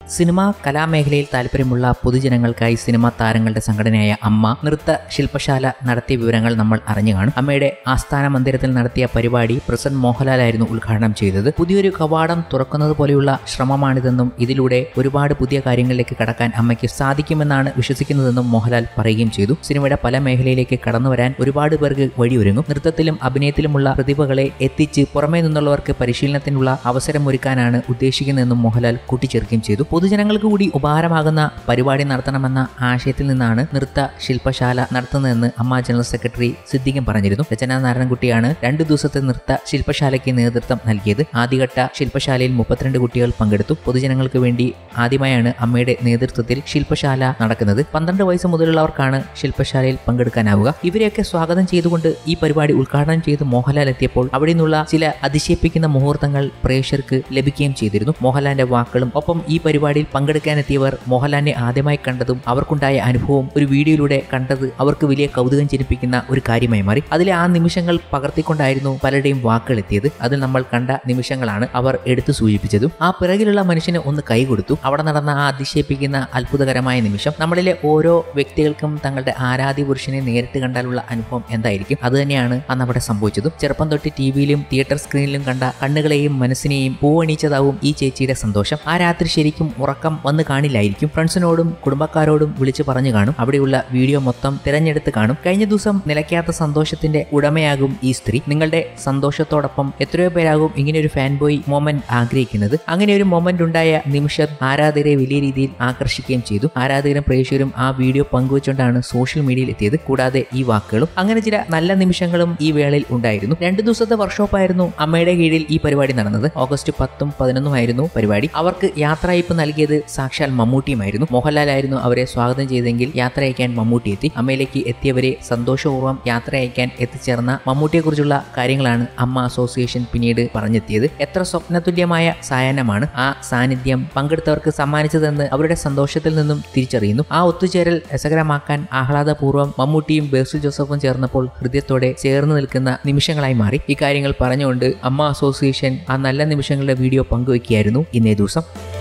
Cinema കലാമേഖലയിൽ താല്പര്യമുള്ള പൊതുജനങ്ങൾക്കായി cinema താരങ്ങളുടെ സംഘടനയായ അമ്മ നൃത്ത ശില്പശാല നടത്തിയ വിവരങ്ങൾ നമ്മൾ അറിഞ്ഞു കാണും. അമ്മയുടെ ആസ്ഥാന മന്ദിരത്തിൽ നടത്തിയ പരിപാടി പ്രസിഡന്റ് മോഹൻലാലായിരുന്നു ഉദ്ഘാടനം ചെയ്തത്. പുതിയൊരു കവാടം തുറക്കുന്നത് പോലെയുള്ള ശ്രമമാണിതെന്നും ഇതിലൂടെ ഒരുപാട് പുതിയ കാര്യങ്ങളിലേക്ക് കടക്കാൻ അമ്മയ്ക്ക് സാധിക്കുമെന്നാണ് വിശ്വസിക്കുന്നതെന്നും മോഹൻലാൽ പറയുകയും ചെയ്തു. സിനിമയുടെ പല മേഖലയിലേക്ക് കടന്നുവരാൻ ഒരുപാട് പേർക്ക് വഴിയൊരുങ്ങും. നൃത്തത്തിലും അഭിനയത്തിലുമുള്ള പ്രതിഭകളെ എത്തിച്ച് പുറമേ നിന്നുള്ളവർക്ക് പരിശീലനത്തിനുള്ള അവസരമൊരുക്കാനാണ് ഉദ്ദേശിക്കുന്നതെന്നും മോഹൻലാൽ കൂട്ടിച്ചേർക്കുകയും ചെയ്തു. പൊതുജനങ്ങൾക്ക് കൂടി ഉപകാരമാകുന്ന പരിപാടി നടത്തണമെന്ന ആശയത്തിൽ നിന്നാണ് നൃത്ത ശില്പശാല നടത്തുന്നതെന്ന് അമ്മ ജനറൽ സെക്രട്ടറി സിദ്ദിഖൻ പറഞ്ഞിരുന്നു. രചന നാരായണൻകുട്ടിയാണ് 2 ദിവസത്തെ നൃത്ത ശില്പശാലയ്ക്ക് നേതൃത്വം നൽകിയത്. ആദ്യഘട്ട ശില്പശാലയിൽ 32 കുട്ടികൾ പങ്കെടുത്തു. പൊതുജനങ്ങൾക്ക് വേണ്ടി ആദ്യമായാണ് അമ്മയുടെ നേതൃത്വത്തിൽ ശില്പശാല നടക്കുന്നത്. 12 വയസ്സ് മുതലുള്ളവർക്കാണ് ശില്പശാലയിൽ പങ്കെടുക്കാനാവുക. ഇവരെയൊക്കെ സ്വാഗതം ചെയ്തുകൊണ്ട് ഈ പരിപാടി ഉദ്ഘാടനം ചെയ്ത് മോഹൻലാൽ എത്തിയപ്പോൾ അവിടെ നിന്നുള്ള ചില അതിശയിപ്പിക്കുന്ന മുഹൂർത്തങ്ങൾ പ്രേക്ഷകർക്ക് ലഭിക്കുകയും ചെയ്തിരുന്നു. മോഹൻലാലിന്റെ വാക്കുകളും ഒപ്പം ഈ പരിപാടിയിൽ പങ്കെടുക്കാനെത്തിയവർ മോഹൻലാലിനെ ആദ്യമായി കണ്ടതും അവർക്കുണ്ടായ അനുഭവം ഒരു വീഡിയോയിലൂടെ കണ്ടത് അവർക്ക് വലിയ കൗതുകം ജനിപ്പിക്കുന്ന ഒരു കാര്യമായി മാറി. അതിലെ ആ നിമിഷങ്ങൾ പകർത്തിക്കൊണ്ടായിരുന്നു പലരുടെയും വാക്കുകൾ എത്തിയത്. അതിൽ നമ്മൾ കണ്ട നിമിഷങ്ങളാണ് അവർ എടുത്തു സൂചിപ്പിച്ചതും. ആ പിറകിലുള്ള മനുഷ്യന് ഒന്ന് കൈകൊടുത്തു. അവിടെ നടന്ന ആ അതിശയിപ്പിക്കുന്ന അത്ഭുതകരമായ നിമിഷം നമ്മളിലെ ഓരോ വ്യക്തികൾക്കും തങ്ങളുടെ ആരാധ്യ പുരുഷനെ നേരിട്ട് കണ്ടാലുള്ള അനുഭവം എന്തായിരിക്കും, അത് തന്നെയാണ് അന്ന് അവിടെ സംഭവിച്ചതും. ചെറുപ്പം തൊട്ട് ടിവിയിലും തിയേറ്റർ സ്ക്രീനിലും കണ്ട കണ്ണുകളെയും മനസ്സിനെയും പൂവണിച്ചതാവും ഈ ചേച്ചിയുടെ സന്തോഷം. ആ രാത്രി ശരിക്കും ഉറക്കം വന്ന് കാണില്ലായിരിക്കും. ഫ്രണ്ട്സിനോടും കുടുംബക്കാരോടും വിളിച്ചു പറഞ്ഞു കാണും. അവിടെയുള്ള വീഡിയോ മൊത്തം തിരഞ്ഞെടുത്ത് കാണും. കഴിഞ്ഞ ദിവസം നിലയ്ക്കാത്ത സന്തോഷത്തിന്റെ ഉടമയാകും ഈ സ്ത്രീ. നിങ്ങളുടെ സന്തോഷത്തോടൊപ്പം എത്രയോ പേരാകും ഇങ്ങനെ ഒരു ഫാൻ ബോയ് മൊമെന്റ് ആഗ്രഹിക്കുന്നത്. അങ്ങനെ ഒരു മൊമെന്റ് ഉണ്ടായ നിമിഷം ആരാധകരെ വലിയ രീതിയിൽ ആകർഷിക്കുകയും ചെയ്തു. ആരാധകരും പ്രേക്ഷകരും ആ വീഡിയോ പങ്കുവച്ചുകൊണ്ടാണ് സോഷ്യൽ മീഡിയയിൽ എത്തിയത്. കൂടാതെ ഈ വാക്കുകളും അങ്ങനെ ചില നല്ല നിമിഷങ്ങളും ഈ വേളയിൽ ഉണ്ടായിരുന്നു. 2 ദിവസത്തെ വർക്ക്ഷോപ്പായിരുന്നു അമ്മയുടെ കീഴിൽ ഈ പരിപാടി നടന്നത്. ഓഗസ്റ്റ് 10ഉം 11ഉം ആയിരുന്നു പരിപാടി. അവർക്ക് യാത്രയയപ്പ് നൽകിയത് സാക്ഷാൽ മമ്മൂട്ടിയുമായിരുന്നു. മോഹൻലാലായിരുന്നു അവരെ സ്വാഗതം ചെയ്തെങ്കിൽ യാത്ര അയക്കാൻ മമ്മൂട്ടി എത്തി. അമ്മയിലേക്ക് എത്തിയവരെ സന്തോഷപൂർവ്വം യാത്ര അയക്കാൻ എത്തിച്ചേർന്ന മമ്മൂട്ടിയെക്കുറിച്ചുള്ള കാര്യങ്ങളാണ് അമ്മ അസോസിയേഷൻ പിന്നീട് പറഞ്ഞെത്തിയത്. എത്ര സ്വപ്നതുല്യമായ സായാഹ്നമാണ് ആ സാന്നിധ്യം പങ്കെടുത്തവർക്ക് സമ്മാനിച്ചതെന്ന് അവരുടെ സന്തോഷത്തിൽ നിന്നും തിരിച്ചറിയുന്നു. ആ ഒത്തുചേരൽ രസകരമാക്കാൻ ആഹ്ലാദപൂർവ്വം മമ്മൂട്ടിയും ബേസിൽ ജോസഫും ചേർന്നപ്പോൾ ഹൃദയത്തോടെ ചേർന്ന് നിൽക്കുന്ന നിമിഷങ്ങളായി മാറി. ഈ കാര്യങ്ങൾ പറഞ്ഞുകൊണ്ട് അമ്മ അസോസിയേഷൻ ആ നല്ല നിമിഷങ്ങളുടെ വീഡിയോ പങ്കുവയ്ക്കുകയായിരുന്നു ഇന്നേ ദിവസം.